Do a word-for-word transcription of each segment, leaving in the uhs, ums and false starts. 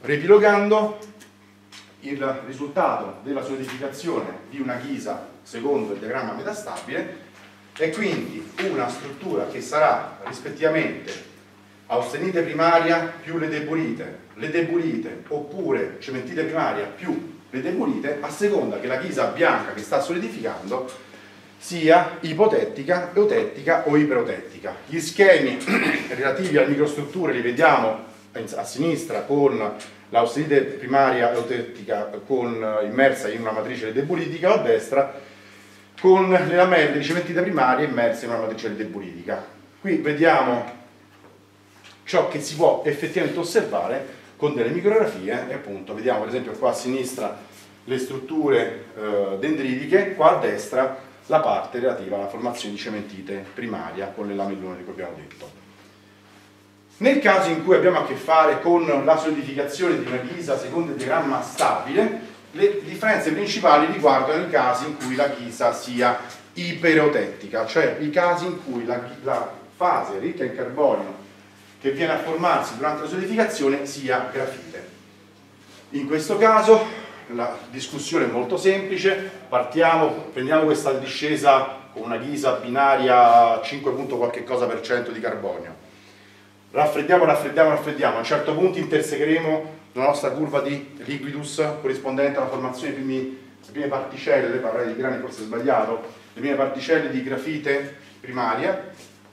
Riepilogando, il risultato della solidificazione di una ghisa secondo il diagramma metastabile è quindi una struttura che sarà rispettivamente austenite primaria più le debolite, le debolite oppure cementite primaria più le debolite, a seconda che la ghisa bianca che sta solidificando sia ipotettica, eutettica o iperotettica. Gli schemi relativi alle microstrutture li vediamo a sinistra con l'austenite primaria eutettica con, immersa in una matrice debolitica, o a destra con le lamelle di cementite primaria immerse in una matrice debolitica. Qui vediamo ciò che si può effettivamente osservare con delle micrografie e appunto vediamo per esempio qua a sinistra le strutture eh, dendritiche, qua a destra la parte relativa alla formazione di cementite primaria con le lamellone di cui abbiamo detto. Nel caso in cui abbiamo a che fare con la solidificazione di una ghisa secondo il diagramma stabile, le differenze principali riguardano i casi in cui la ghisa sia iperotettica, cioè i casi in cui la, la fase ricca in carbonio che viene a formarsi durante la solidificazione sia grafite. In questo caso la discussione è molto semplice, partiamo, prendiamo questa discesa con una ghisa binaria cinque punto qualche cosa per cento di carbonio. Raffreddiamo, raffreddiamo, raffreddiamo, a un certo punto intersegheremo la nostra curva di liquidus corrispondente alla formazione delle prime, prime particelle, parlare di grani forse è sbagliato, le prime particelle di grafite primaria.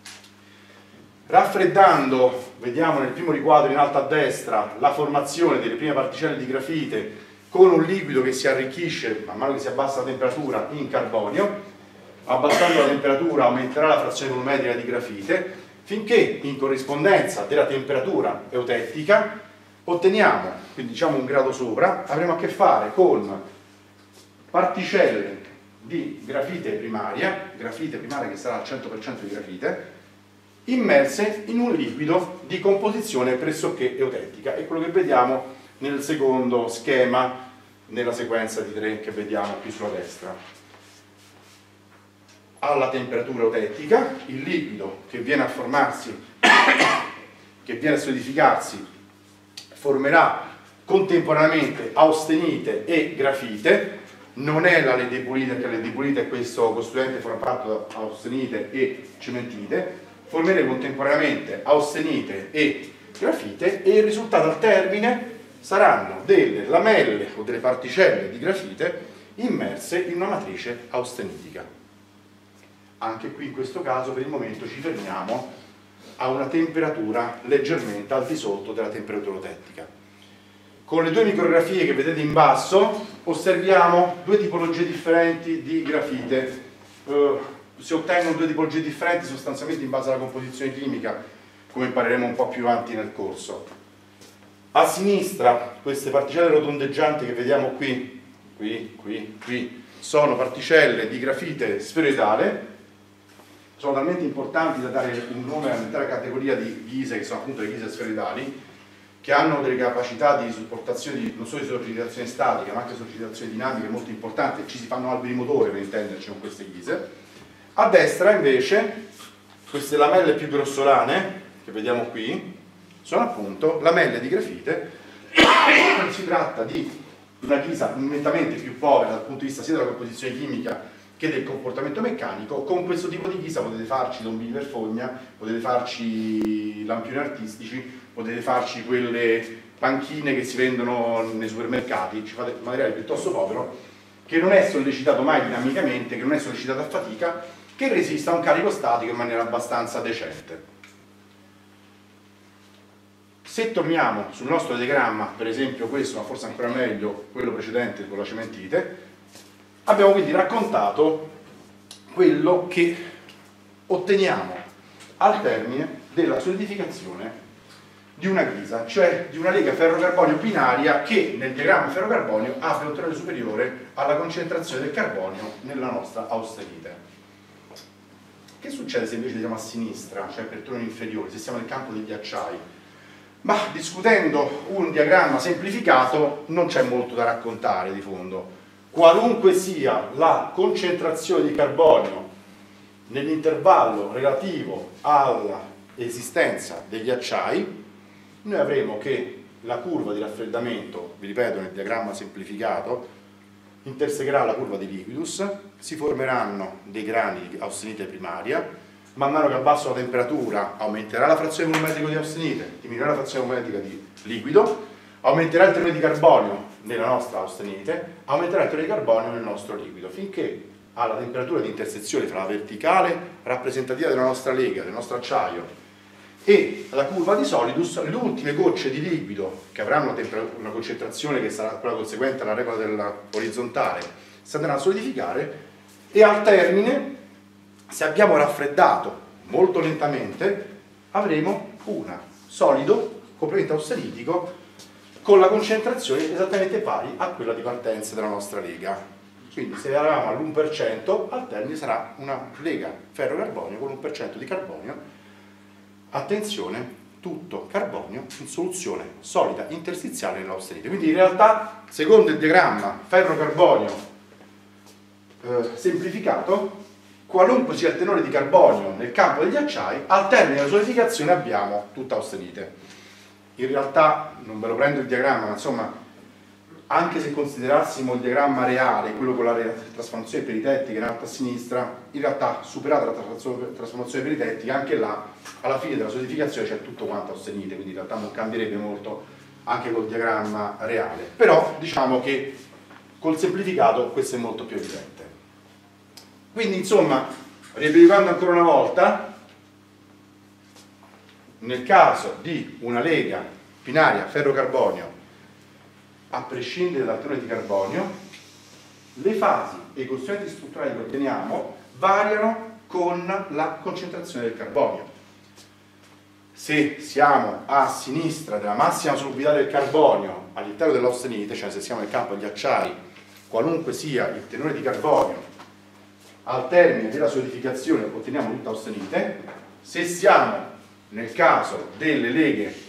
Raffreddando, vediamo nel primo riquadro in alto a destra la formazione delle prime particelle di grafite con un liquido che si arricchisce man mano che si abbassa la temperatura in carbonio. Abbassando la temperatura aumenterà la frazione volumetrica di grafite, finché in corrispondenza della temperatura eutettica otteniamo, quindi diciamo un grado sopra, avremo a che fare con particelle di grafite primaria, grafite primaria che sarà al cento per cento di grafite, immerse in un liquido di composizione pressoché eutettica. È quello che vediamo nel secondo schema, nella sequenza di tre che vediamo qui sulla destra. Alla temperatura eutettica, il liquido che viene a formarsi, che viene a solidificarsi, formerà contemporaneamente austenite e grafite. Non è la ledebolite, perché la ledebolite è questo costituente formato da austenite e cementite. Formeremo contemporaneamente austenite e grafite e il risultato al termine saranno delle lamelle o delle particelle di grafite immerse in una matrice austenitica. Anche qui in questo caso per il momento ci fermiamo a una temperatura leggermente al di sotto della temperatura eutettica. Con le due micrografie che vedete in basso osserviamo due tipologie differenti di grafite. Eh, si ottengono due tipologie differenti sostanzialmente in base alla composizione chimica, come impareremo un po' più avanti nel corso. A sinistra queste particelle rotondeggianti che vediamo qui, qui, qui, qui, sono particelle di grafite sferoidale. Sono talmente importanti da dare un nome all'intera categoria di ghise, che sono appunto le ghise sferoidali, che hanno delle capacità di supportazione di, non solo di sollecitazione statica, ma anche sollecitazione dinamica molto importanti. Ci si fanno alberi motori per intenderci con queste ghise. A destra invece queste lamelle più grossolane, che vediamo qui, sono appunto lamelle di grafite. Si tratta di una ghisa nettamente più povera dal punto di vista sia della composizione chimica che del comportamento meccanico. Con questo tipo di ghisa potete farci tombini per fogna, potete farci lampioni artistici, potete farci quelle panchine che si vendono nei supermercati, ci fate materiale piuttosto povero, che non è sollecitato mai dinamicamente, che non è sollecitato a fatica, che resista a un carico statico in maniera abbastanza decente. Se torniamo sul nostro diagramma, per esempio questo, ma forse ancora meglio quello precedente con la cementite, abbiamo quindi raccontato quello che otteniamo al termine della solidificazione di una ghisa, cioè di una lega ferrocarbonio binaria che nel diagramma ferrocarbonio abbia un valore superiore alla concentrazione del carbonio nella nostra austenite. Che succede se invece andiamo a sinistra, cioè per turni inferiori, se siamo nel campo degli acciai? Ma discutendo un diagramma semplificato non c'è molto da raccontare di fondo. Qualunque sia la concentrazione di carbonio nell'intervallo relativo all'esistenza degli acciai, noi avremo che la curva di raffreddamento, vi ripeto nel diagramma semplificato, intersegherà la curva di liquidus, si formeranno dei grani di austenite primaria, man mano che abbasso la temperatura aumenterà la frazione volumetrica di austenite, diminuirà la frazione volumetrica di liquido, aumenterà il tenore di carbonio nella nostra austenite, aumenterà il tenore di carbonio nel nostro liquido, finché alla temperatura di intersezione fra la verticale rappresentativa della nostra lega, del nostro acciaio, e la curva di solidus, le ultime gocce di liquido che avranno una, una concentrazione che sarà quella conseguente alla regola dell'orizzontale si andranno a solidificare, e al termine, se abbiamo raffreddato molto lentamente, avremo un solido completamente austenitico con la concentrazione esattamente pari a quella di partenza della nostra lega. Quindi se eravamo all'uno per cento, al termine sarà una lega ferro-carbonio con l'uno per cento di carbonio. Attenzione, tutto carbonio in soluzione solida interstiziale nell'austenite. Quindi in realtà, secondo il diagramma ferro-carbonio eh, semplificato, qualunque sia il tenore di carbonio nel campo degli acciai, al termine della solidificazione abbiamo tutta austenite. In realtà, non ve lo prendo il diagramma, ma insomma, anche se considerassimo il diagramma reale, quello con la trasformazione peritettica in alto a sinistra, in realtà superata la trasformazione peritettica, anche là alla fine della solidificazione c'è tutto quanto austenite, quindi in realtà non cambierebbe molto anche col diagramma reale. Però diciamo che col semplificato questo è molto più evidente. Quindi insomma, riepilogando ancora una volta, nel caso di una lega binaria ferro-carbonio, a prescindere dal tenore di carbonio, le fasi e i coefficienti strutturali che otteniamo variano con la concentrazione del carbonio. Se siamo a sinistra della massima solubilità del carbonio all'interno dell'austenite, cioè se siamo nel campo degli acciai, qualunque sia il tenore di carbonio, al termine della solidificazione otteniamo tutta austenite. Se siamo nel caso delle leghe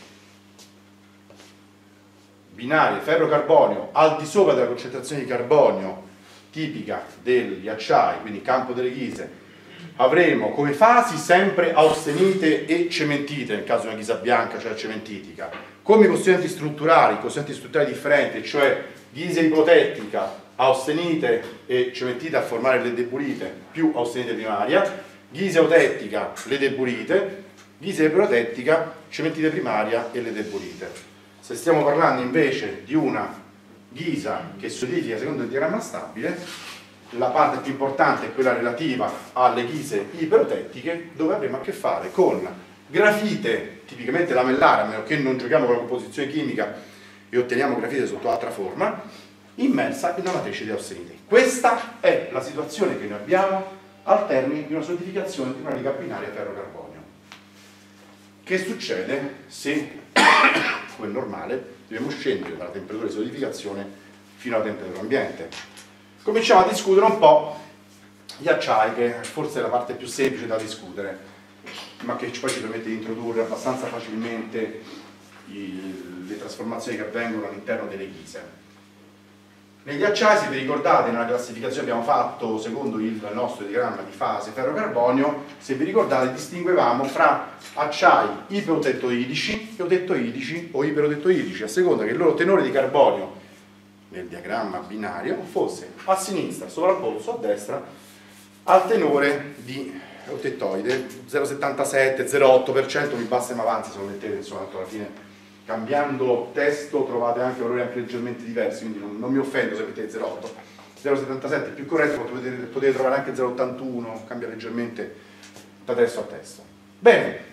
binarie ferro-carbonio al di sopra della concentrazione di carbonio tipica degli acciai, quindi campo delle ghise, avremo come fasi sempre austenite e cementite nel caso di una ghisa bianca, cioè cementitica, come costituenti strutturali, costituenti strutturali differenti, cioè ghisa ipotettica, austenite e cementite a formare le deburite più austenite primaria, ghisa eutettica, le deburite, ghisa ipotettica, cementite primaria e le deburite. Se stiamo parlando invece di una ghisa che solidifica secondo il diagramma stabile, la parte più importante è quella relativa alle ghise iperotettiche, dove avremo a che fare con grafite tipicamente lamellare, a meno che non giochiamo con la composizione chimica e otteniamo grafite sotto altra forma, immersa in una matrice di austenite. Questa è la situazione che noi abbiamo al termine di una solidificazione di una lega binaria ferro-carbonio. Che succede se, come è normale, dobbiamo scendere dalla temperatura di solidificazione fino alla temperatura ambiente? Cominciamo a discutere un po' gli acciai, che forse è la parte più semplice da discutere, ma che poi ci permette di introdurre abbastanza facilmente i, le trasformazioni che avvengono all'interno delle ghise. Negli acciai, se vi ricordate, nella classificazione che abbiamo fatto secondo il nostro diagramma di fase ferro-carbonio, se vi ricordate distinguevamo fra acciai iperotettoidici, eutettoidici o iperotettoidici, a seconda che il loro tenore di carbonio nel diagramma binario fosse a sinistra sopra il polso, a destra al tenore di eutettoide, zero virgola settantasette, zero virgola otto per cento, mi basta e mi avanza se lo mettete, insomma, alla fine cambiando testo trovate anche valori anche leggermente diversi, quindi non, non mi offendo se mettete zero virgola otto. zero virgola settantasette è più corretto, potete, potete trovare anche zero virgola ottantuno, cambia leggermente da testo a testo. Bene,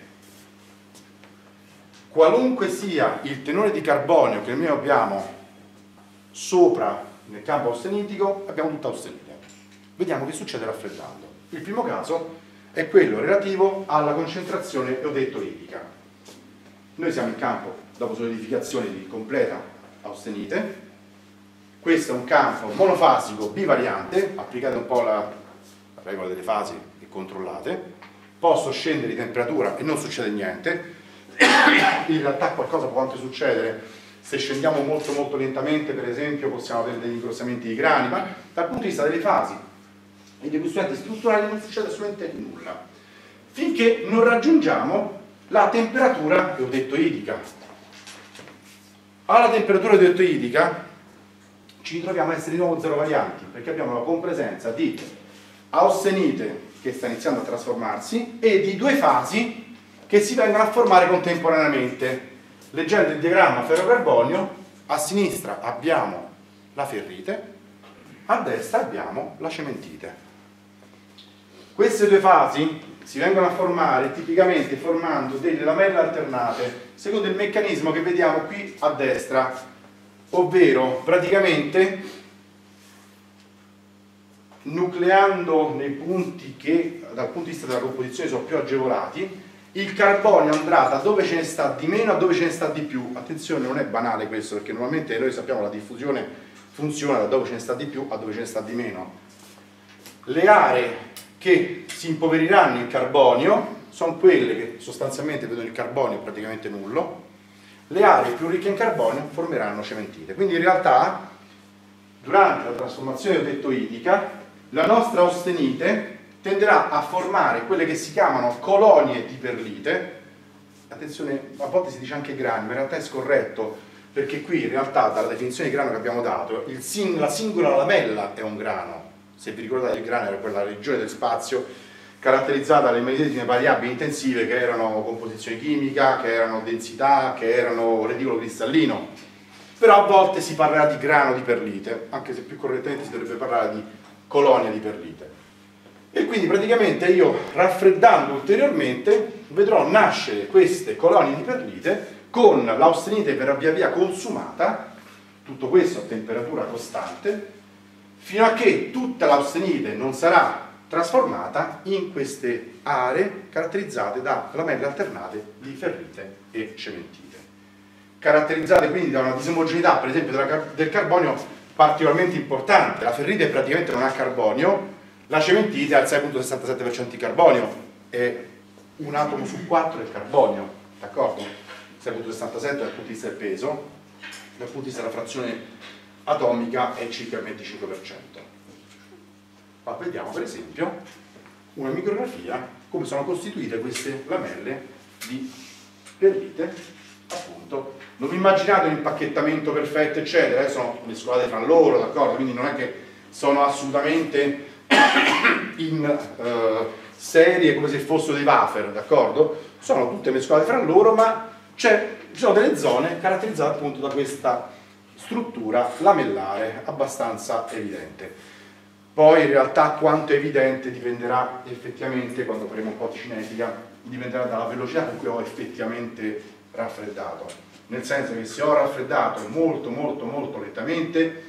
qualunque sia il tenore di carbonio che noi abbiamo sopra nel campo austenitico, abbiamo tutta austenite. Vediamo che succede raffreddando. Il primo caso è quello relativo alla concentrazione eutettoidica. Noi siamo in campo dopo solidificazione di completa austenite. Questo è un campo monofasico bivariante, applicate un po' la, la regola delle fasi e controllate. Posso scendere di temperatura e non succede niente. In realtà qualcosa può anche succedere se scendiamo molto molto lentamente, per esempio possiamo avere degli ingrossamenti di grani, ma dal punto di vista delle fasi e dei costituenti strutturali non succede assolutamente nulla, finché non raggiungiamo la temperatura eutettoidica. Alla temperatura di detto idrica ci troviamo a essere di nuovo zero varianti, perché abbiamo la compresenza di austenite che sta iniziando a trasformarsi e di due fasi che si vengono a formare contemporaneamente. Leggendo il diagramma ferro-carbonio, a sinistra abbiamo la ferrite, a destra abbiamo la cementite. Queste due fasi si vengono a formare tipicamente formando delle lamelle alternate secondo il meccanismo che vediamo qui a destra, ovvero praticamente nucleando nei punti che dal punto di vista della composizione sono più agevolati, il carbonio andrà da dove ce ne sta di meno a dove ce ne sta di più. Attenzione, non è banale questo, perché normalmente noi sappiamo che la diffusione funziona da dove ce ne sta di più a dove ce ne sta di meno. Le aree che si impoveriranno in carbonio sono quelle che sostanzialmente vedono il carbonio praticamente nullo. Le aree più ricche in carbonio formeranno cementite. Quindi in realtà durante la trasformazione odettoidica la nostra austenite tenderà a formare quelle che si chiamano colonie di perlite. Attenzione, a volte si dice anche grani, ma in realtà è scorretto, perché qui in realtà dalla definizione di grano che abbiamo dato il sing la singola lamella è un grano. Se vi ricordate, il grano era quella regione del spazio caratterizzata dalle medesime variabili intensive che erano composizione chimica, che erano densità, che erano reticolo cristallino. Però a volte si parlerà di grano di perlite, anche se più correttamente si dovrebbe parlare di colonia di perlite. E quindi praticamente io, raffreddando ulteriormente, vedrò nascere queste colonie di perlite con l'austenite verrà via via consumata, tutto questo a temperatura costante, fino a che tutta l'austenite non sarà trasformata in queste aree caratterizzate da lamelle alternate di ferrite e cementite. Caratterizzate quindi da una disomogeneità, per esempio, della, del carbonio particolarmente importante. La ferrite praticamente non ha carbonio, la cementite ha il sei virgola sessantasette per cento di carbonio, e un atomo su quattro è carbonio, d'accordo? sei virgola sessantasette dal punto di vista del peso, dal punto di vista della frazione atomica è circa il venticinque per cento. Ma vediamo per esempio una micrografia come sono costituite queste lamelle di perlite, appunto. Non vi immaginate un impacchettamento perfetto eccetera, sono mescolate fra loro, d'accordo? Quindi non è che sono assolutamente in eh, serie come se fossero dei wafer, d'accordo? Sono tutte mescolate fra loro, ma ci sono delle zone caratterizzate appunto da questa struttura lamellare abbastanza evidente. Poi in realtà quanto è evidente dipenderà effettivamente, quando faremo un po' di cinetica, dipenderà dalla velocità con cui ho effettivamente raffreddato. Nel senso che se ho raffreddato molto molto molto lentamente,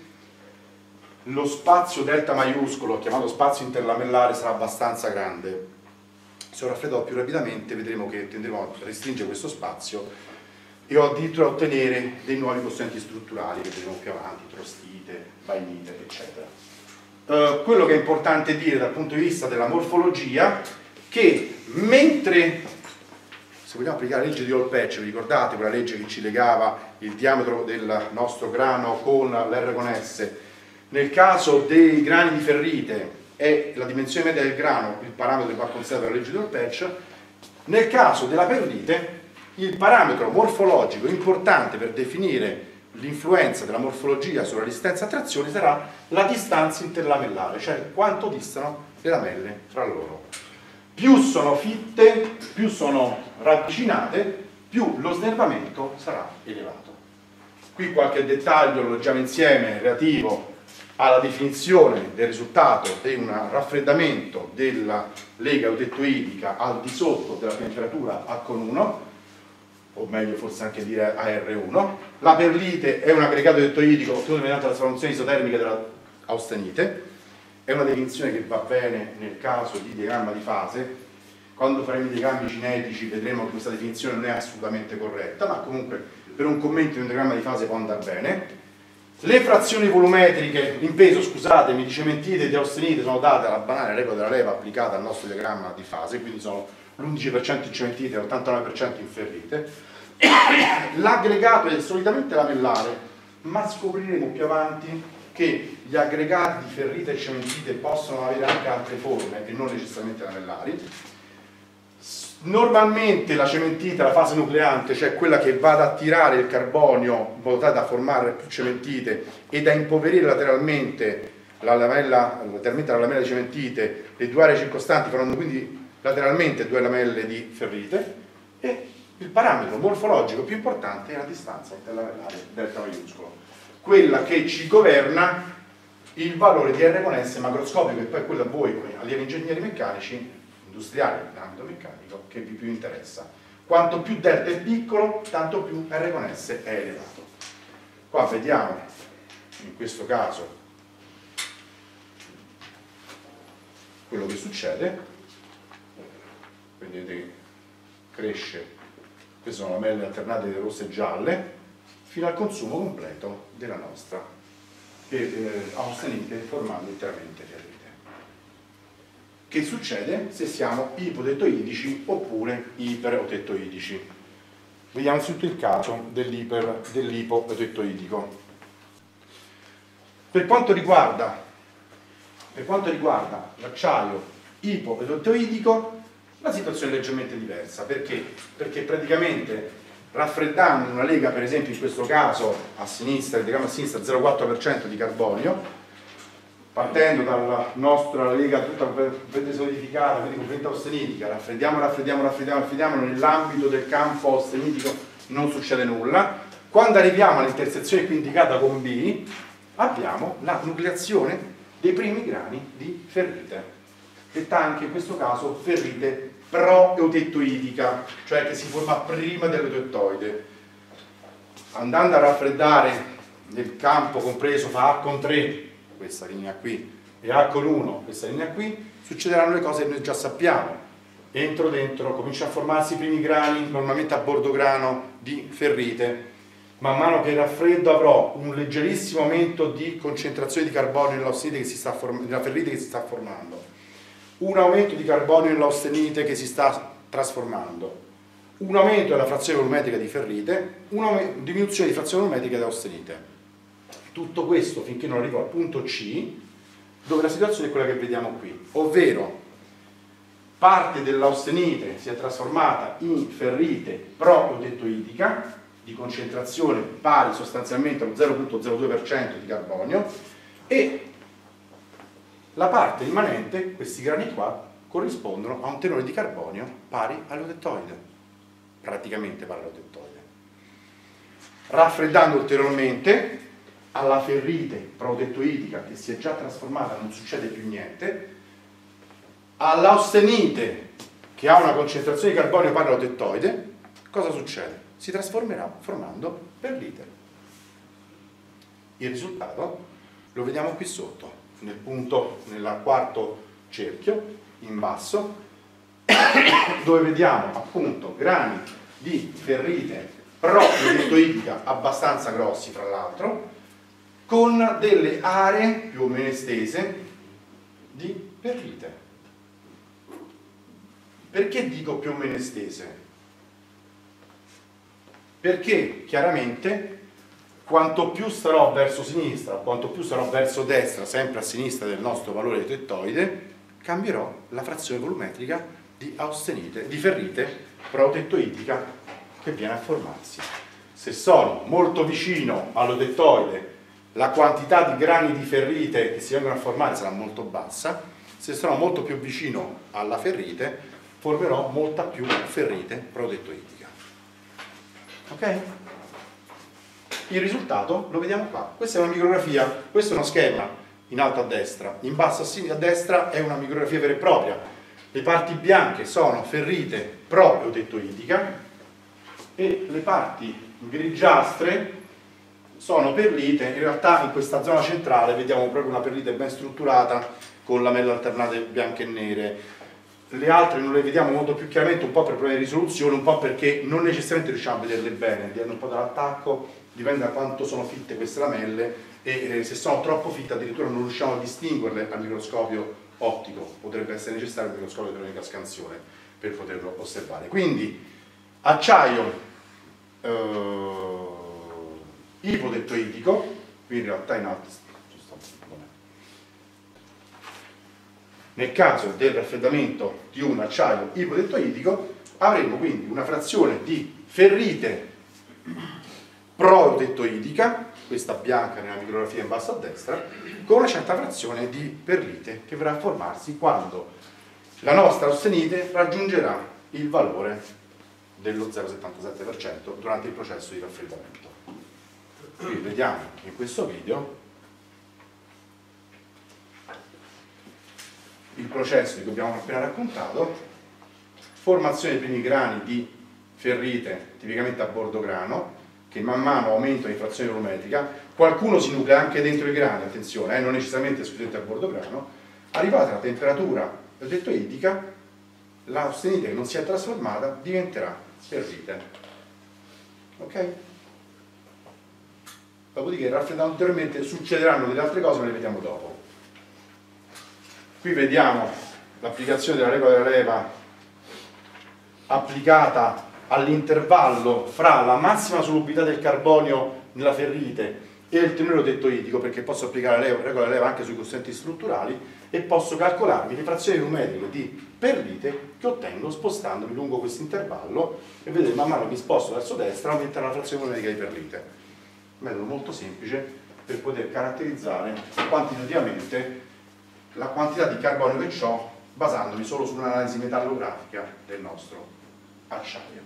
lo spazio delta maiuscolo, chiamato spazio interlamellare, sarà abbastanza grande. Se ho raffreddato più rapidamente vedremo che tenderemo a restringere questo spazio e ho addirittura a ottenere dei nuovi costituenti strutturali che vedremo più avanti, trostite, bainite, eccetera. Uh, quello che è importante dire dal punto di vista della morfologia, che mentre, se vogliamo applicare la legge di Hall-Petch, vi ricordate quella legge che ci legava il diametro del nostro grano con l'R con S, nel caso dei grani di ferrite è la dimensione media del grano il parametro che va considerato dalla legge di Hall-Petch, nel caso della perlite il parametro morfologico importante per definire l'influenza della morfologia sulla resistenza a trazione sarà la distanza interlamellare, cioè quanto distano le lamelle fra loro. Più sono fitte, più sono ravvicinate, più lo snervamento sarà elevato. Qui qualche dettaglio lo leggiamo insieme relativo alla definizione del risultato di un raffreddamento della lega odettoidica al di sotto della temperatura H uno, o meglio forse anche dire A R uno. La perlite è un aggregato odettoidico ottenuto mediante la trasformazione isotermica dell'austenite, è una definizione che va bene nel caso di diagramma di fase. Quando faremo i diagrammi cinetici vedremo che questa definizione non è assolutamente corretta, ma comunque per un commento di un diagramma di fase può andare bene. Le frazioni volumetriche, in peso, scusatemi, di cementite e di austenite sono date alla banale regola della leva applicata al nostro diagramma di fase, quindi sono l'undici per cento in cementite e l'ottantanove per cento in ferrite. L'aggregato è solitamente lamellare, ma scopriremo più avanti che gli aggregati di ferrite e cementite possono avere anche altre forme e non necessariamente lamellari. Normalmente la cementite, la fase nucleante, cioè quella che va ad attirare il carbonio in modo tale da formare più cementite e da impoverire lateralmente la lamella, lateralmente la lamella di cementite, le due aree circostanti faranno quindi lateralmente due lamelle di ferrite, e il parametro morfologico più importante è la distanza interlamellare delta maiuscolo, quella che ci governa il valore di R con S macroscopico, e poi quello a voi, come allievi ingegneri meccanici, industriali in ambito meccanico, che vi più interessa. Quanto più delta è piccolo, tanto più R con S è elevato. Qua vediamo, in questo caso, quello che succede. Vedete che cresce, queste sono lamelle alternate rosse e gialle, fino al consumo completo della nostra, che eh, austenite formando interamente ferrite. Che succede se siamo ipotettoidici oppure iperotettoidici? Vediamo innanzitutto il caso dell'iper, dell'ipotettoidico. Per quanto riguarda, per quanto riguarda l'acciaio ipotettoidico, la situazione è leggermente diversa. Perché? Perché praticamente raffreddando una lega, per esempio in questo caso a sinistra, vediamo a sinistra zero virgola quattro per cento di carbonio, partendo dalla nostra lega tutta completamente solidificata, quindi completamente austenitica, raffreddiamo, raffreddiamo, raffreddiamo, raffreddiamo, nell'ambito del campo austenitico non succede nulla. Quando arriviamo all'intersezione qui indicata con B, abbiamo la nucleazione dei primi grani di ferrite, detta anche in questo caso ferrite pro-eutettoidica, cioè che si forma prima dell'eutettoide. Andando a raffreddare nel campo compreso fra A con tre, questa linea qui, e A con uno, questa linea qui, succederanno le cose che noi già sappiamo. Entro dentro, cominciano a formarsi i primi grani, normalmente a bordo grano, di ferrite. Man mano che raffreddo avrò un leggerissimo aumento di concentrazione di carbonio nell'austenite che si sta formando, nella ferrite che si sta formando, un aumento di carbonio nell'austenite che si sta trasformando, un aumento della frazione volumetrica di ferrite, una diminuzione di frazione volumetrica di austenite. Tutto questo finché non arrivo al punto C, dove la situazione è quella che vediamo qui, ovvero parte dell'austenite si è trasformata in ferrite pro-eutettoidica di concentrazione pari sostanzialmente allo zero virgola zero due per cento di carbonio, e la parte rimanente, questi grani qua, corrispondono a un tenore di carbonio pari all'eutettoide, praticamente pari all'eutettoide. Raffreddando ulteriormente, alla ferrite pro-eutettoidica che si è già trasformata non succede più niente, all'austenite che ha una concentrazione di carbonio pari all'eutettoide, cosa succede? Si trasformerà formando ferrite. Il risultato lo vediamo qui sotto, nel punto, nel quarto cerchio, in basso, dove vediamo appunto grani di ferrite pro-eutettoidica abbastanza grossi fra l'altro, con delle aree più o meno estese di ferrite. Perché dico più o meno estese? Perché chiaramente quanto più starò verso sinistra, quanto più sarò verso destra, sempre a sinistra del nostro valore eutettoide, cambierò la frazione volumetrica di austenite, di ferrite pro-eutettoidica che viene a formarsi. Se sono molto vicino all'eutettoide, la quantità di grani di ferrite che si vengono a formare sarà molto bassa. Se sono molto più vicino alla ferrite, formerò molta più ferrite pro-eutettoidica. Ok? Il risultato lo vediamo qua. Questa è una micrografia, questo è uno schema in alto a destra, in basso a, sinistra, a destra è una micrografia vera e propria. Le parti bianche sono ferrite pro-eutettoidica e le parti grigiastre sono perlite. In realtà in questa zona centrale vediamo proprio una perlite ben strutturata con lamelle alternate bianche e nere. Le altre non le vediamo molto più chiaramente, un po' per problemi di risoluzione, un po' perché non necessariamente riusciamo a vederle bene, dipende un po' dall'attacco, dipende da quanto sono fitte queste lamelle, e eh, se sono troppo fitte addirittura non riusciamo a distinguerle al microscopio ottico, potrebbe essere necessario il microscopio di elettronica scansione per poterlo osservare. Quindi acciaio eh, ipotettoidico, qui in realtà in alto, nel caso del raffreddamento di un acciaio ipotettoidico avremo quindi una frazione di ferrite protettoidica, questa bianca nella micrografia in basso a destra, con una certa frazione di perlite che verrà a formarsi quando la nostra austenite raggiungerà il valore dello zero virgola settantasette per cento durante il processo di raffreddamento. Qui vediamo in questo video il processo di cui abbiamo appena raccontato, formazione dei primi grani di ferrite tipicamente a bordo grano, che man mano aumentano in frazione volumetrica, qualcuno si nuclea anche dentro i grani, attenzione, eh, non necessariamente esclusivamente a bordo grano. Arrivata la temperatura protettoidica, l'austenite che non si è trasformata diventerà ferrite. Ok? Dopodiché, raffreddando ulteriormente, succederanno delle altre cose, ma le vediamo dopo. Qui vediamo l'applicazione della regola della leva applicata all'intervallo fra la massima solubilità del carbonio nella ferrite e il tenore tettoidico, perché posso applicare la regola della leva anche sui costituenti strutturali e posso calcolarmi le frazioni numeriche di perlite che ottengo spostandomi lungo questo intervallo, e vedete man mano che mi sposto verso destra aumenterà la frazione numerica di perlite. Un metodo molto semplice per poter caratterizzare quantitativamente la quantità di carbonio che ho basandomi solo su un'analisi metallografica del nostro acciaio.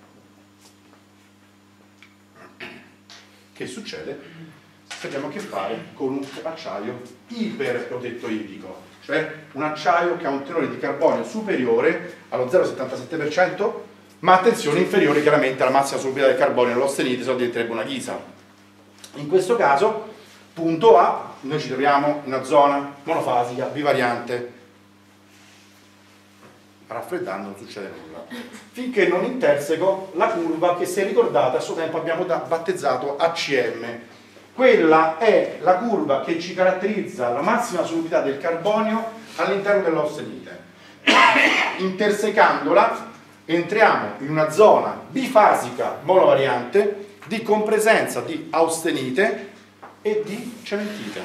Che succede se abbiamo a che fare con un acciaio iperprotettoidico, cioè un acciaio che ha un tenore di carbonio superiore allo zero virgola settantasette per cento, ma attenzione, inferiore chiaramente alla massima solubilità del carbonio nell'austenite, se no diventerebbe una ghisa. In questo caso, punto A, noi ci troviamo in una zona monofasica, bivariante. Raffreddando non succede nulla, finché non interseco la curva che, se ricordate, a suo tempo abbiamo battezzato A C M. Quella è la curva che ci caratterizza la massima solubilità del carbonio all'interno dell'austenite. Intersecandola entriamo in una zona bifasica monovariante di compresenza di austenite e di cementite.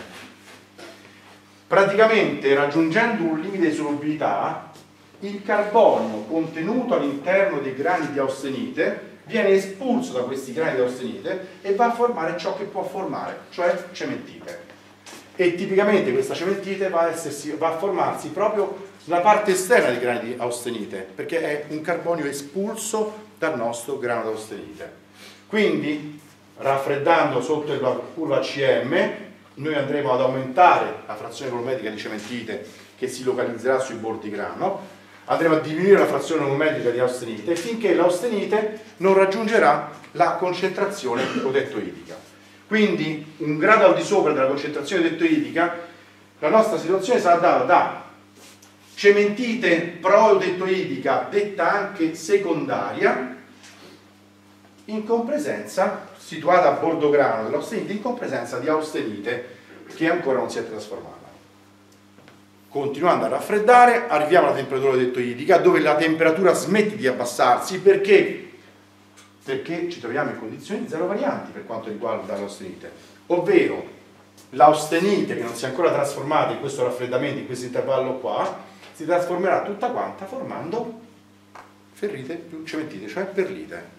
Praticamente, raggiungendo un limite di solubilità, il carbonio contenuto all'interno dei grani di austenite viene espulso da questi grani di austenite e va a formare ciò che può formare, cioè cementite. E tipicamente questa cementite va a, essersi, va a formarsi proprio sulla parte esterna dei grani di austenite, perché è un carbonio espulso dal nostro grano di austenite. Quindi, raffreddando sotto la curva A C M, noi andremo ad aumentare la frazione volumetrica di cementite che si localizzerà sui bordi grano, andremo a diminuire la frazione volumetrica di austenite finché l'austenite non raggiungerà la concentrazione protettoidica. Quindi, un grado al di sopra della concentrazione protettoidica, la nostra situazione sarà data da cementite protettoidica, detta anche secondaria, in compresenza, situata a bordo grano dell'austenite, in compresenza di austenite che ancora non si è trasformata. Continuando a raffreddare, arriviamo alla temperatura tettoidica, dove la temperatura smette di abbassarsi. Perché? Perché ci troviamo in condizioni zero varianti per quanto riguarda l'austenite, ovvero l'austenite che non si è ancora trasformata in questo raffreddamento, in questo intervallo qua, si trasformerà tutta quanta formando ferrite più cementite, cioè perlite.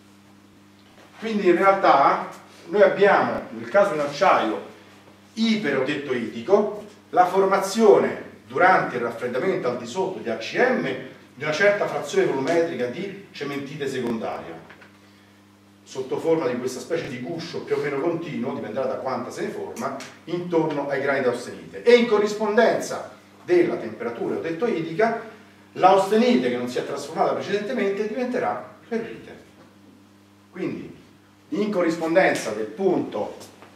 Quindi in realtà noi abbiamo, nel caso di un acciaio iperotettoidico, la formazione durante il raffreddamento al di sotto di A C M di una certa frazione volumetrica di cementite secondaria, sotto forma di questa specie di guscio più o meno continuo, dipenderà da quanta se ne forma, intorno ai grani d'austenite. E in corrispondenza della temperatura tettoidica, l'austenite che non si è trasformata precedentemente diventerà ferrite. Quindi, in corrispondenza del punto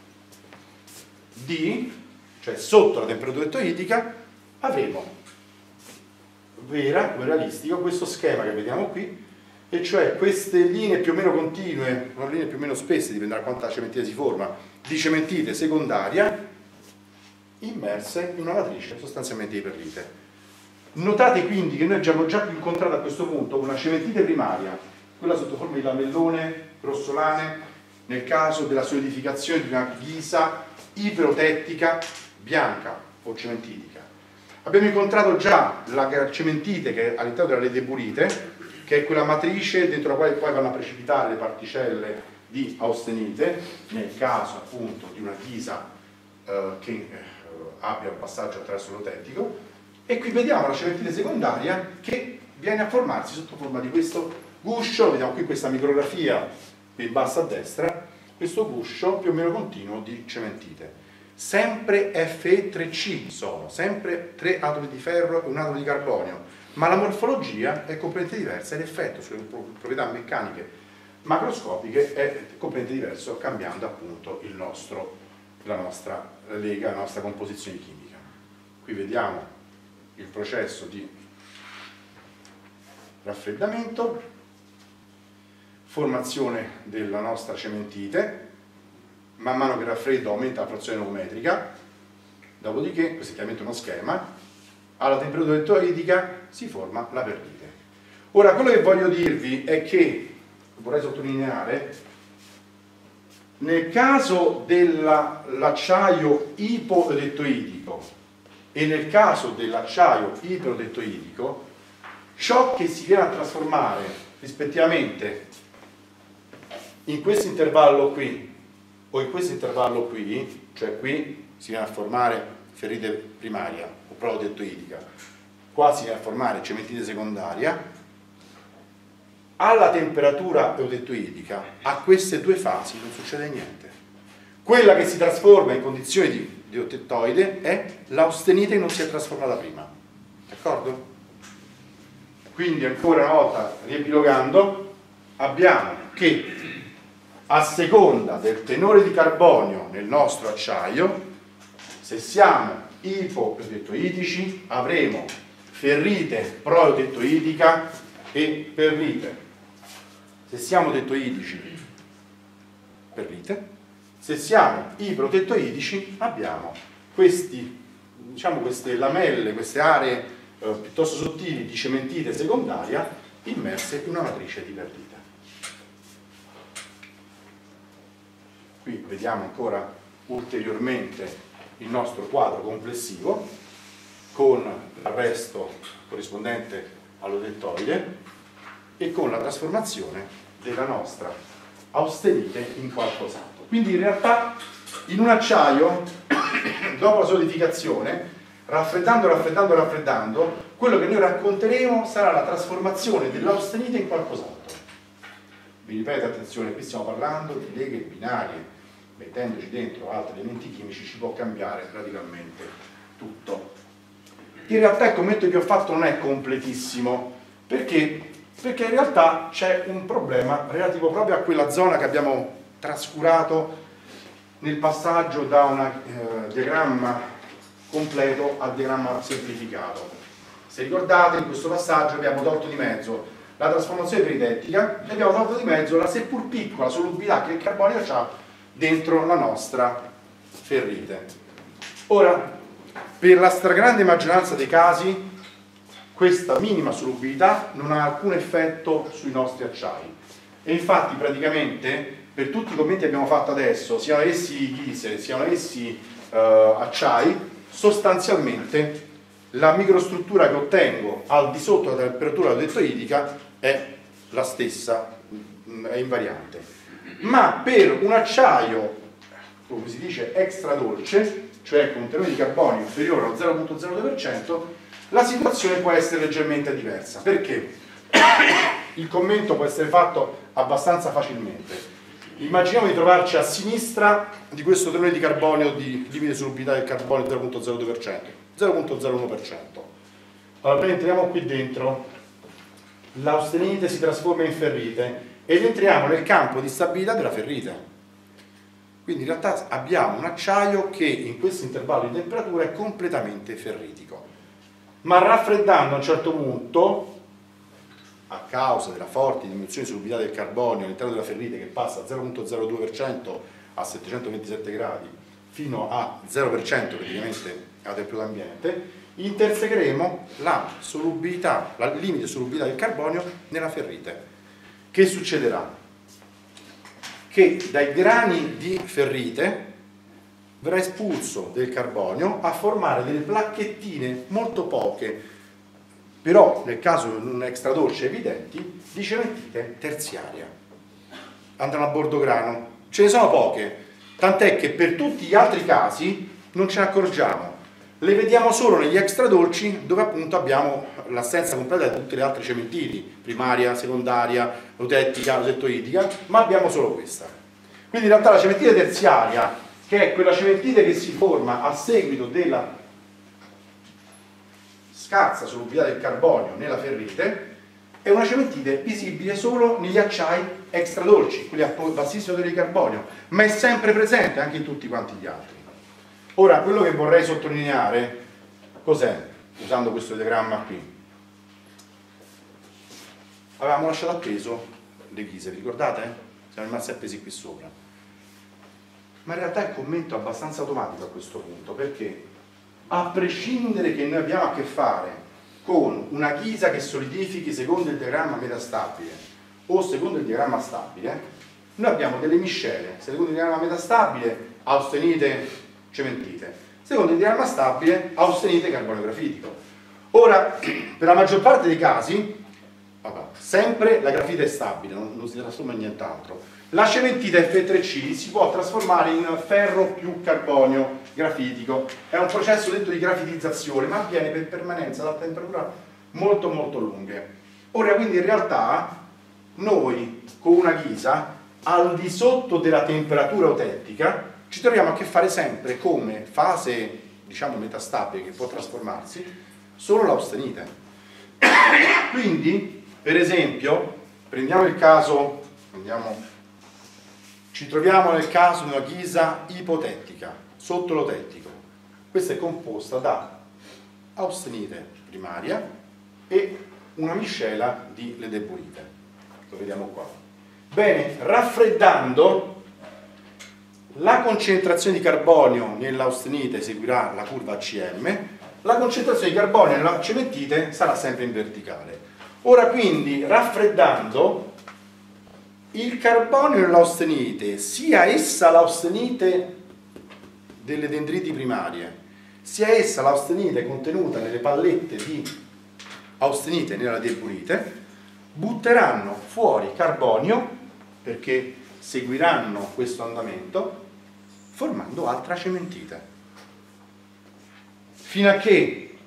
D, cioè sotto la temperatura tettoidica, avremo vera, come realistico, questo schema che vediamo qui, e cioè queste linee più o meno continue, una linee più o meno spesse, dipenderà da quanta cementite si forma, di cementite secondaria immerse in una matrice sostanzialmente di perlite. Notate quindi che noi abbiamo già incontrato a questo punto una cementite primaria, quella sotto forma di lamellone, grossolane, nel caso della solidificazione di una ghisa iperotettica bianca o cementitica. Abbiamo incontrato già la cementite che è all'interno della rete pulite, che è quella matrice dentro la quale poi vanno a precipitare le particelle di austenite, nel caso appunto di una ghisa eh, che eh, abbia un passaggio attraverso l'eutetico. E qui vediamo la cementite secondaria che viene a formarsi sotto forma di questo guscio. Vediamo qui questa micrografia in basso a destra, questo guscio più o meno continuo di cementite. Sempre F E tre C sono, sempre tre atomi di ferro e un atomo di carbonio, ma la morfologia è completamente diversa e l'effetto sulle proprietà meccaniche macroscopiche è completamente diverso, cambiando appunto il nostro, la nostra lega, la nostra composizione chimica. Qui vediamo il processo di raffreddamento, formazione della nostra cementite. Man mano che raffreddo aumenta la frazione volumetrica, dopodiché, questo è chiaramente uno schema, alla temperatura elettroidica si forma la perlite. Ora, quello che voglio dirvi è che, vorrei sottolineare, nel caso dell'acciaio ipoelettroidico e nel caso dell'acciaio iperelettroidico, ciò che si viene a trasformare rispettivamente in questo intervallo qui o in questo intervallo qui, cioè qui si viene a formare ferrite primaria o prototettoidica, qua si viene a formare cementite secondaria, alla temperatura eutettoidica, a queste due fasi non succede niente. Quella che si trasforma in condizioni di, di eutettoide è l'austenite che non si è trasformata prima, d'accordo? Quindi ancora una volta riepilogando, abbiamo che a seconda del tenore di carbonio nel nostro acciaio, se siamo ipoeutettoidici avremo ferrite proeutettoidica e perlite. Se siamo tettoidici, perlite. Se siamo iperotettoidici abbiamo questi, diciamo, queste lamelle, queste aree eh, piuttosto sottili di cementite secondaria immerse in una matrice di perlite. Qui vediamo ancora ulteriormente il nostro quadro complessivo con l'arresto corrispondente all'eutettoide e con la trasformazione della nostra austenite in qualcos'altro. Quindi in realtà in un acciaio, dopo la solidificazione, raffreddando, raffreddando, raffreddando, quello che noi racconteremo sarà la trasformazione dell'austenite in qualcos'altro. Vi ripeto, attenzione, qui stiamo parlando di leghe binarie, mettendoci dentro altri elementi chimici ci può cambiare radicalmente tutto. In realtà il commento che ho fatto non è completissimo, perché? Perché in realtà c'è un problema relativo proprio a quella zona che abbiamo trascurato nel passaggio da un eh, diagramma completo al diagramma semplificato. Se ricordate, in questo passaggio abbiamo tolto di mezzo la trasformazione peritettica e abbiamo tolto di mezzo la seppur piccola solubilità che il carbonio ha dentro la nostra ferrite. Ora, per la stragrande maggioranza dei casi questa minima solubilità non ha alcun effetto sui nostri acciai e infatti praticamente per tutti i commenti che abbiamo fatto adesso, siano essi ghise, siano essi eh, acciai, sostanzialmente la microstruttura che ottengo al di sotto della temperatura eutettoidica è la stessa, è invariante. Ma per un acciaio, come si dice, extra dolce, cioè con un tenore di carbonio inferiore allo zero virgola zero due per cento, la situazione può essere leggermente diversa. Perché? Il commento può essere fatto abbastanza facilmente. Immaginiamo di trovarci a sinistra di questo tenore di carbonio di limite solubilità del carbonio zero virgola zero due per cento, zero virgola zero uno per cento. Allora noi entriamo qui dentro, l'austenite si trasforma in ferrite ed entriamo nel campo di stabilità della ferrite. Quindi in realtà abbiamo un acciaio che in questo intervallo di temperatura è completamente ferritico. Ma raffreddando a un certo punto, a causa della forte diminuzione di solubilità del carbonio all'interno della ferrite che passa da zero virgola zero due per cento a settecentoventisette gradi fino a zero per cento praticamente alla temperatura ambiente, intersecheremo la solubilità, la limite solubilità del carbonio nella ferrite. Che succederà? Che dai grani di ferrite verrà espulso del carbonio a formare delle placchettine molto poche, però nel caso di un extradolce evidenti, di cementite terziaria. Andranno a bordo grano. Ce ne sono poche, tant'è che per tutti gli altri casi non ce ne accorgiamo. Le vediamo solo negli extradolci dove appunto abbiamo l'assenza completa di tutte le altre cementiti, primaria, secondaria, eutettica, eutettoidica, ma abbiamo solo questa. Quindi in realtà la cementite terziaria, che è quella cementite che si forma a seguito della scarsa solubilità del carbonio nella ferrite, è una cementite visibile solo negli acciai extradolci, quelli a bassissimo odore di carbonio, ma è sempre presente anche in tutti quanti gli altri. Ora, quello che vorrei sottolineare, cos'è, usando questo diagramma qui? Avevamo lasciato appeso le ghise, vi ricordate? Siamo rimasti appesi qui sopra. Ma in realtà il commento è abbastanza automatico a questo punto, perché a prescindere che noi abbiamo a che fare con una ghisa che solidifichi secondo il diagramma metastabile o secondo il diagramma stabile, noi abbiamo delle miscele, secondo il diagramma metastabile, austenite, cementite, secondo il diagramma stabile, austenite, carbonio grafitico. Ora, per la maggior parte dei casi, vabbè, sempre la grafite è stabile, non, non si trasforma in nient'altro. La cementita F tre C si può trasformare in ferro più carbonio grafitico, è un processo detto di grafitizzazione, ma avviene per permanenza a temperatura molto molto lunghe. Ora, quindi in realtà noi con una ghisa al di sotto della temperatura eutettica ci troviamo a che fare sempre come fase, diciamo, metastabile che può trasformarsi solo l'austenite. Quindi, per esempio, prendiamo il caso, prendiamo, ci troviamo nel caso di una ghisa ipotettica, sotto l'eutettico. Questa è composta da austenite primaria e una miscela di ledeburite. Lo vediamo qua. Bene, raffreddando, la concentrazione di carbonio nell'austenite seguirà la curva A C M, la concentrazione di carbonio nella cementite sarà sempre in verticale. Ora quindi, raffreddando, il carbonio nell'austenite, sia essa l'austenite delle dendriti primarie, sia essa l'austenite contenuta nelle pallette di austenite nella ledeburite, butteranno fuori carbonio perché seguiranno questo andamento formando altra cementite, fino a che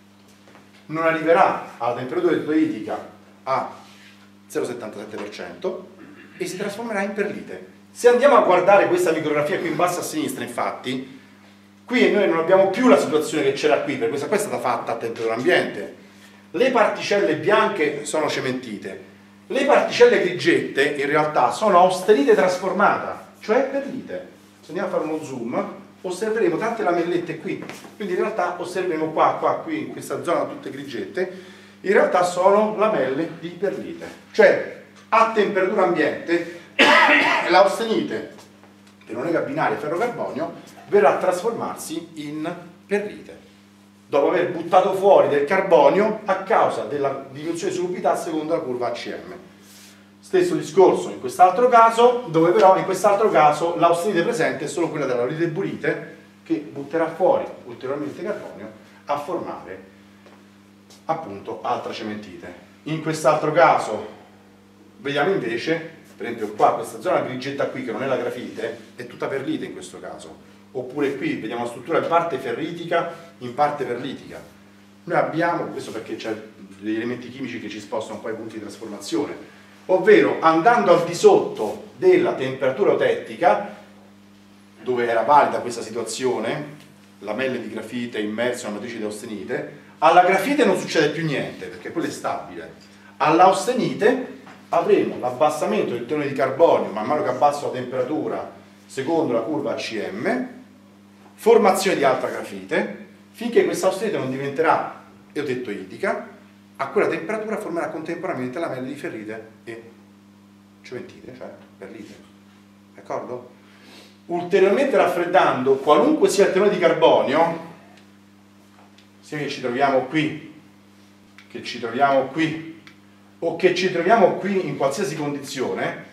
non arriverà alla temperatura eutoidica a zero virgola settantasette per cento e si trasformerà in perlite. Se andiamo a guardare questa micrografia qui in basso a sinistra, infatti, qui noi non abbiamo più la situazione che c'era qui, perché questa qua è stata fatta a temperatura ambiente. Le particelle bianche sono cementite, le particelle grigette in realtà sono austenite trasformata, cioè perlite. Se andiamo a fare uno zoom, osserveremo tante lamellette qui, quindi in realtà osserveremo qua, qua, qui, in questa zona tutte grigette, in realtà sono lamelle di perlite. Cioè, a temperatura ambiente, l'austenite, che non è binaria ferro-carbonio, verrà a trasformarsi in perlite, dopo aver buttato fuori del carbonio a causa della diminuzione di solubilità secondo la curva A C M. Stesso discorso in quest'altro caso, dove però in quest'altro caso l'austenite presente è solo quella della ledeburite, che butterà fuori ulteriormente carbonio a formare appunto altra cementite. In quest'altro caso vediamo invece, per esempio qua, questa zona grigetta qui che non è la grafite, è tutta perlite in questo caso. Oppure qui vediamo una struttura in parte ferritica, in parte perlitica. Noi abbiamo, questo perché c'è degli elementi chimici che ci spostano un po' i punti di trasformazione, ovvero andando al di sotto della temperatura eutettica, dove era valida questa situazione, lamelle di grafite immerse in una matrice di austenite, alla grafite non succede più niente, perché quella è stabile. All'austenite avremo l'abbassamento del tenore di carbonio man mano che abbasso la temperatura secondo la curva A C M, formazione di altra grafite, finché questa austenite non diventerà eutettoidica, a quella temperatura formerà contemporaneamente lamelle di ferrite e cementite, cioè perlite. D'accordo? Ulteriormente raffreddando, qualunque sia il tenore di carbonio, sia che ci troviamo qui, che ci troviamo qui, o che ci troviamo qui in qualsiasi condizione,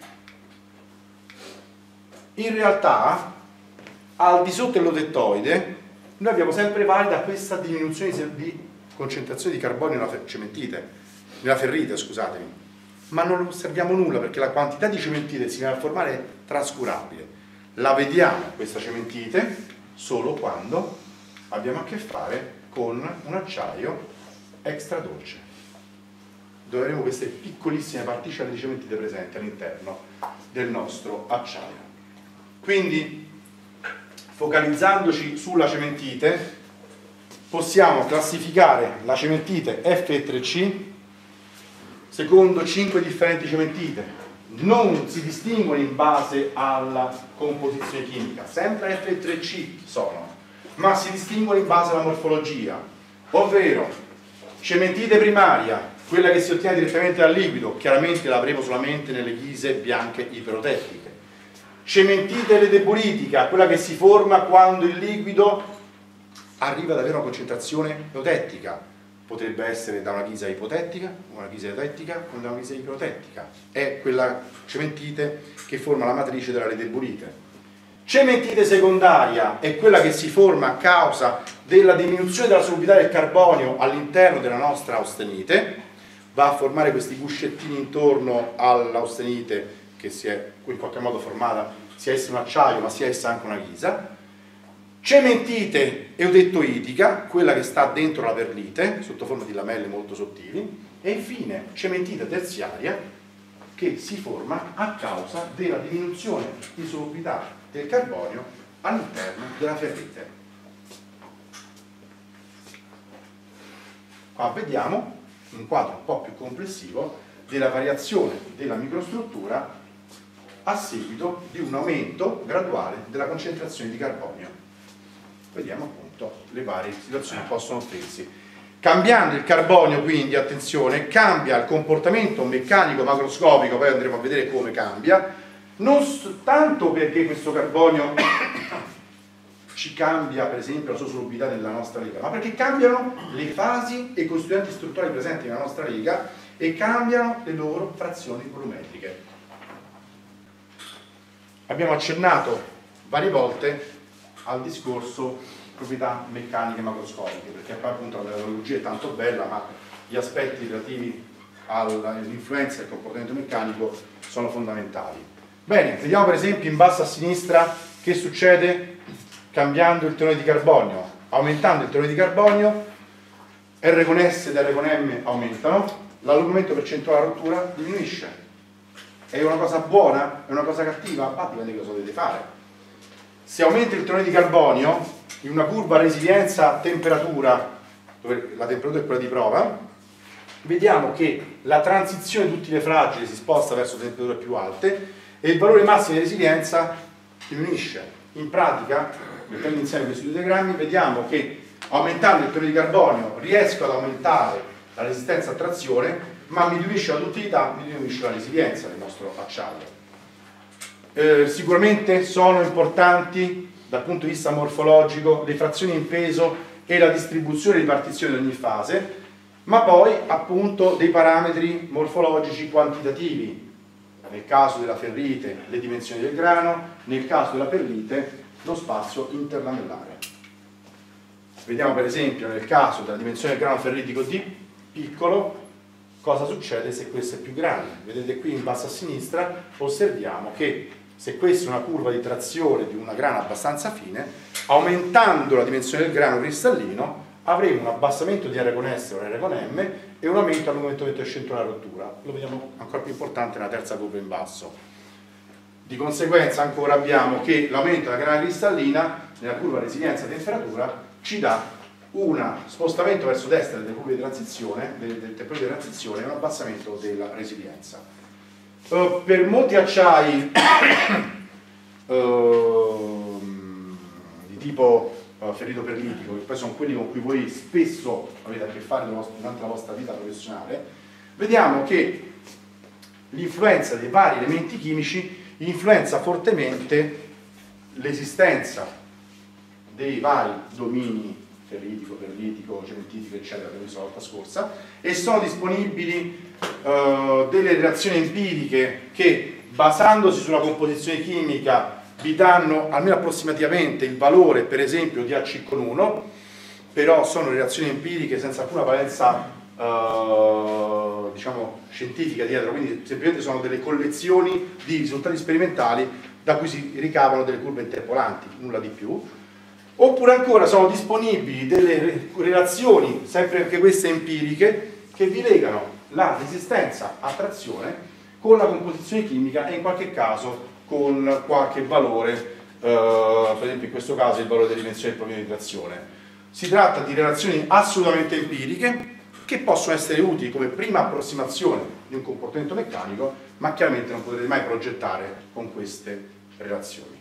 in realtà al di sotto dell'eutettoide noi abbiamo sempre valida questa diminuzione di concentrazione di carbonio nella cementite, nella ferrite, scusatemi, ma non osserviamo nulla perché la quantità di cementite si viene a formare trascurabile. La vediamo questa cementite solo quando abbiamo a che fare con un acciaio extra dolce, dove avremo queste piccolissime particelle di cementite presenti all'interno del nostro acciaio. Quindi, focalizzandoci sulla cementite, possiamo classificare la cementite F tre C secondo cinque differenti cementite. Non si distinguono in base alla composizione chimica, sempre F tre C sono, ma si distinguono in base alla morfologia, ovvero cementite primaria, quella che si ottiene direttamente dal liquido, chiaramente l'avremo solamente nelle ghise bianche iperotecniche. Cementite ledebolitica, quella che si forma quando il liquido arriva ad avere una concentrazione eutettica, potrebbe essere da una ghisa ipotettica, una ghisa eutettica o da una ghisa iperotettica, è quella cementite che forma la matrice della ledebolite. Cementite secondaria è quella che si forma a causa della diminuzione della solubilità del carbonio all'interno della nostra austenite, va a formare questi guscettini intorno all'austenite che si è in qualche modo formata, sia essa un acciaio ma sia essa anche una ghisa. Cementite eutettoitica, quella che sta dentro la perlite, sotto forma di lamelle molto sottili, e infine cementite terziaria che si forma a causa della diminuzione di solubilità del carbonio all'interno della ferrite. Qua vediamo un quadro un po' più complessivo della variazione della microstruttura a seguito di un aumento graduale della concentrazione di carbonio. Vediamo appunto le varie situazioni che possono offrirsi. Cambiando il carbonio, quindi, attenzione, cambia il comportamento meccanico macroscopico, poi andremo a vedere come cambia, non soltanto perché questo carbonio ci cambia, per esempio, la sua solubilità nella nostra riga, ma perché cambiano le fasi e i costituenti strutturali presenti nella nostra riga e cambiano le loro frazioni volumetriche. Abbiamo accennato varie volte al discorso proprietà meccaniche macroscopiche, perché poi appunto la metodologia è tanto bella, ma gli aspetti relativi all'influenza del comportamento meccanico sono fondamentali. Bene, vediamo per esempio in basso a sinistra che succede cambiando il tenore di carbonio. Aumentando il tenore di carbonio, R con S ed R con M aumentano, l'allungamento percentuale della rottura diminuisce. È una cosa buona? È una cosa cattiva? Ah, dipende cosa dovete fare. Se aumenta il tenore di carbonio in una curva resilienza-temperatura, dove la temperatura è quella di prova, vediamo che la transizione duttile fragile si sposta verso temperature più alte e il valore massimo di resilienza diminuisce. In pratica, mettendo insieme questi due diagrammi, vediamo che aumentando il tenore di carbonio riesco ad aumentare la resistenza a trazione, ma mi diminuisce la duttilità, mi diminuisce la resilienza del nostro acciaio. Eh, sicuramente sono importanti dal punto di vista morfologico le frazioni in peso e la distribuzione e ripartizione di ogni fase, ma poi appunto dei parametri morfologici quantitativi, nel caso della ferrite le dimensioni del grano, nel caso della perlite lo spazio interlamellare. Vediamo per esempio nel caso della dimensione del grano ferritico D piccolo cosa succede se questo è più grande. Vedete qui in basso a sinistra osserviamo che se questa è una curva di trazione di una grana abbastanza fine, aumentando la dimensione del grano cristallino avremo un abbassamento di R con S o R con M e un aumento all'allungamento centrale della rottura. Lo vediamo ancora più importante nella terza curva in basso. Di conseguenza ancora abbiamo che l'aumento della grana cristallina nella curva resilienza-temperatura ci dà un spostamento verso destra delle curve di transizione, delle, delle temperature di transizione e un abbassamento della resilienza. Uh, per molti acciai uh, di tipo uh, ferrito perlitico, che poi sono quelli con cui voi spesso avete a che fare durante la vostra vita professionale, vediamo che l'influenza dei vari elementi chimici influenza fortemente l'esistenza dei vari domini ferritico, perlitico, cementitico, eccetera, che abbiamo visto la volta scorsa, e sono disponibili uh, delle reazioni empiriche che, basandosi sulla composizione chimica, vi danno almeno approssimativamente il valore, per esempio, di A C con uno, però sono relazioni empiriche senza alcuna valenza eh, diciamo scientifica dietro, quindi semplicemente sono delle collezioni di risultati sperimentali da cui si ricavano delle curve interpolanti, nulla di più. Oppure ancora sono disponibili delle relazioni, sempre anche queste empiriche, che vi legano la resistenza a trazione con la composizione chimica e in qualche caso con qualche valore, eh, per esempio in questo caso il valore delle dimensioni del problema di trazione. Si tratta di relazioni assolutamente empiriche che possono essere utili come prima approssimazione di un comportamento meccanico, ma chiaramente non potrete mai progettare con queste relazioni.